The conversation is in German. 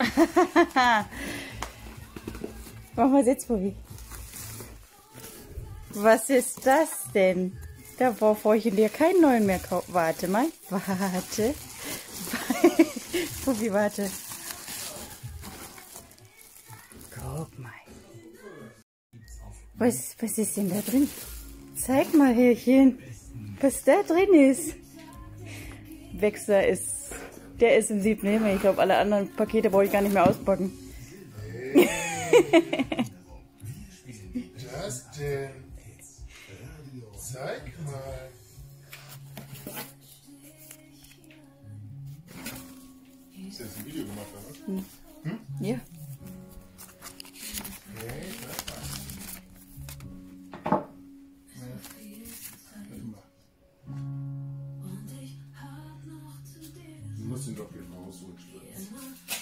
Mach mal jetzt, Bobby. Was ist das denn? Da brauche ich dir keinen neuen mehr kaufen. Warte mal. Warte. Bobby, warte. Guck mal. Was ist denn da drin? Zeig mal, Härchen, was da drin ist. Wechsler ist, der ist im 7. Himmel. Ich glaube, alle anderen Pakete brauche ich gar nicht mehr auspacken. Justin, zeig mal. Hast du jetzt ein Video gemacht, oder? Hm? Ja. Okay, sag mal. Du musst ihn doch hier rausholen.